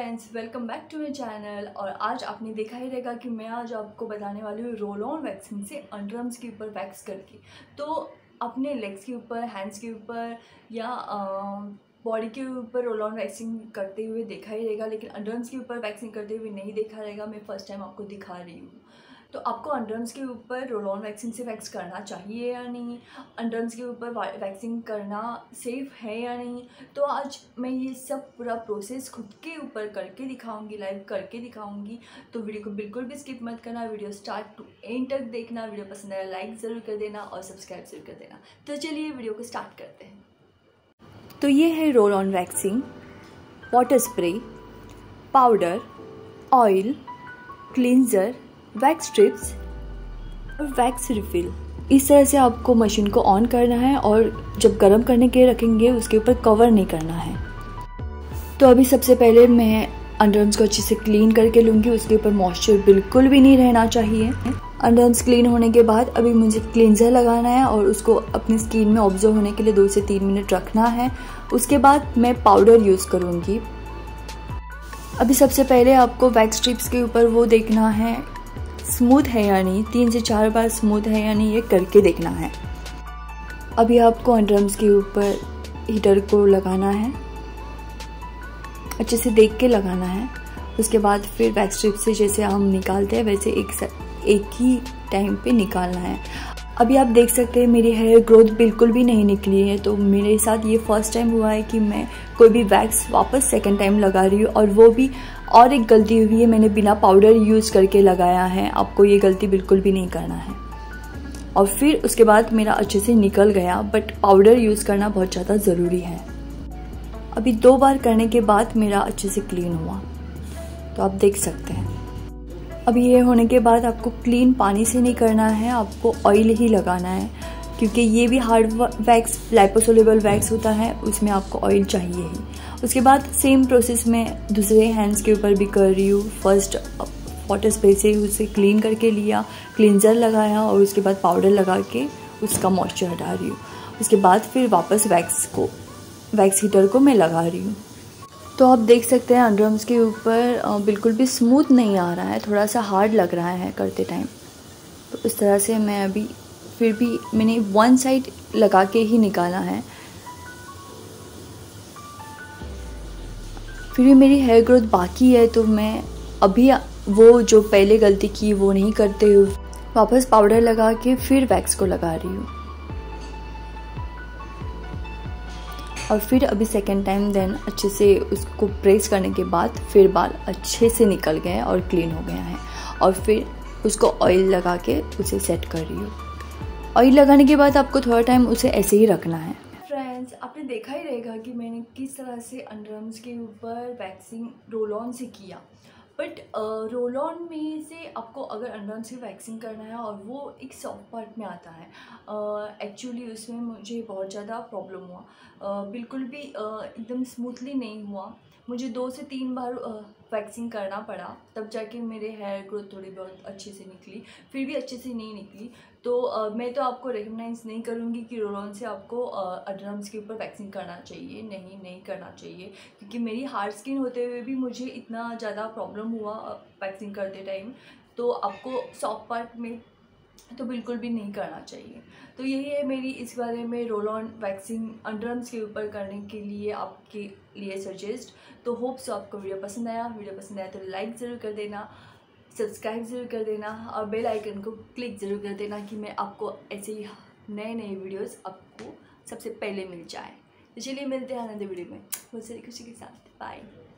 Friends, welcome back to my channel. और आज आपने देखा ही रहेगा कि मैं आज आपको बताने वाली हूँ रोल ऑन वैक्सिंग से अंडरआर्म्स के ऊपर वैक्स करके। तो अपने लेग्स के ऊपर, हैंड्स के ऊपर या बॉडी के ऊपर रोल ऑन वैक्सिंग करते हुए देखा ही रहेगा, लेकिन अंडरआर्म्स के ऊपर वैक्सिंग करते हुए नहीं देखा रहेगा। मैं फर्स्ट टाइम आपको दिखा रही हूँ। तो आपको अंडरआर्म्स के ऊपर रोल ऑन वैक्सिंग से वैक्स करना चाहिए या नहीं, अंडरआर्म्स के ऊपर वैक्सिंग करना सेफ़ है या नहीं, तो आज मैं ये सब पूरा प्रोसेस खुद के ऊपर करके दिखाऊंगी, लाइव करके दिखाऊंगी। तो वीडियो को बिल्कुल भी स्किप मत करना, वीडियो स्टार्ट टू एंड तक देखना। वीडियो पसंद आया लाइक ज़रूर कर देना और सब्सक्राइब ज़रूर कर देना। तो चलिए वीडियो को स्टार्ट करते हैं। तो ये है roll on waxing, water spray, powder, oil, cleanser, wax strips और वैक्स रिफिल। इस तरह से आपको मशीन को ऑन करना है और जब गर्म करने के रखेंगे उसके ऊपर कवर नहीं करना है। तो अभी सबसे पहले मैं अंडरआर्म्स को अच्छे से क्लीन करके लूँगी। उसके ऊपर मॉइस्चर बिल्कुल भी नहीं रहना चाहिए। अंडरआर्म्स क्लीन होने के बाद अभी मुझे क्लींजर लगाना है और उसको अपनी स्किन में ऑब्जर्व होने के लिए 2 से 3 मिनट रखना है। उसके बाद मैं पाउडर यूज़ करूँगी। अभी सबसे पहले आपको वैक्स स्ट्रिप्स के ऊपर वो देखना है स्मूथ है या नहीं, 3 से 4 बार स्मूथ है या नहीं, ये करके देखना है। अभी आपको अंडरआर्म्स के ऊपर हीटर को लगाना है, अच्छे से देख के लगाना है। उसके बाद फिर वैक्स स्ट्रिप से जैसे हम निकालते हैं वैसे एक ही टाइम पे निकालना है। अभी आप देख सकते हैं मेरी हेयर ग्रोथ बिल्कुल भी नहीं निकली है। तो मेरे साथ ये फर्स्ट टाइम हुआ है कि मैं कोई भी वैक्स वापस सेकंड टाइम लगा रही हूँ, और वो भी और एक गलती हुई है, मैंने बिना पाउडर यूज़ करके लगाया है। आपको ये गलती बिल्कुल भी नहीं करना है। और फिर उसके बाद मेरा अच्छे से निकल गया, बट पाउडर यूज़ करना बहुत ज़्यादा ज़रूरी है। अभी 2 बार करने के बाद मेरा अच्छे से क्लीन हुआ, तो आप देख सकते हैं। अभी ये होने के बाद आपको क्लीन पानी से नहीं करना है, आपको ऑयल ही लगाना है, क्योंकि ये भी हार्ड वैक्स लाइपोसोल्यूबल वैक्स होता है, उसमें आपको ऑयल चाहिए ही। उसके बाद सेम प्रोसेस में दूसरे हैंड्स के ऊपर भी कर रही हूँ। फर्स्ट वाटर स्प्रे से उसे क्लीन करके लिया, क्लींजर लगाया और उसके बाद पाउडर लगा के उसका मॉइस्चर हटा रही हूँ। उसके बाद फिर वापस वैक्स हीटर को मैं लगा रही हूँ। तो आप देख सकते हैं अंडरआर्म्स के ऊपर बिल्कुल भी स्मूथ नहीं आ रहा है, थोड़ा सा हार्ड लग रहा है करते टाइम। तो इस तरह से मैं अभी फिर भी मैंने 1 साइड लगा के ही निकाला है। फिर भी मेरी हेयर ग्रोथ बाकी है, तो मैं अभी वो जो पहले गलती की वो नहीं करते हुए वापस पाउडर लगा के फिर वैक्स को लगा रही हूँ। और फिर अभी सेकेंड टाइम देन अच्छे से उसको प्रेस करने के बाद फिर बाल अच्छे से निकल गए और क्लीन हो गया है। और फिर उसको ऑयल लगा के उसे सेट कर रही हूँ। ऑयल लगाने के बाद आपको थोड़ा टाइम उसे ऐसे ही रखना है। फ्रेंड्स, आपने देखा ही रहेगा कि मैंने किस तरह से अंडरआर्म्स के ऊपर वैक्सिंग रोल ऑन से किया। बट रोल ऑन में से आपको अगर अंडरआर्म्स की वैक्सिंग करना है और वो एक सॉफ्ट पार्ट में आता है, एक्चुअली उसमें मुझे बहुत ज़्यादा प्रॉब्लम हुआ। बिल्कुल भी एकदम स्मूथली नहीं हुआ। मुझे 2 से 3 बार वैक्सिंग करना पड़ा, तब जाके मेरे हेयर ग्रोथ थोड़ी बहुत अच्छे से निकली। फिर भी अच्छे से नहीं निकली। तो मैं तो आपको रिकमेंड नहीं करूँगी कि रोल ऑन से आपको अंडरआर्म्स के ऊपर वैक्सिंग करना चाहिए। नहीं करना चाहिए, क्योंकि मेरी हार्ड स्किन होते हुए भी मुझे इतना ज़्यादा प्रॉब्लम हुआ वैक्सिंग करते टाइम। तो आपको सॉफ्ट पार्ट में तो बिल्कुल भी नहीं करना चाहिए। तो यही है मेरी इस बारे में रोल ऑन वैक्सिंग अंडरआर्म्स के ऊपर करने के लिए आपके लिए सजेस्ट। तो होप सो आपको वीडियो पसंद आया। वीडियो पसंद आया तो लाइक ज़रूर कर देना, सब्सक्राइब ज़रूर कर देना और बेल आइकन को क्लिक ज़रूर कर देना कि मैं आपको ऐसे ही नए वीडियोज़ आपको सबसे पहले मिल जाए। तो चलिए मिलते हैं आनंद वीडियो में बहुत सारी खुशी के साथ। बाय।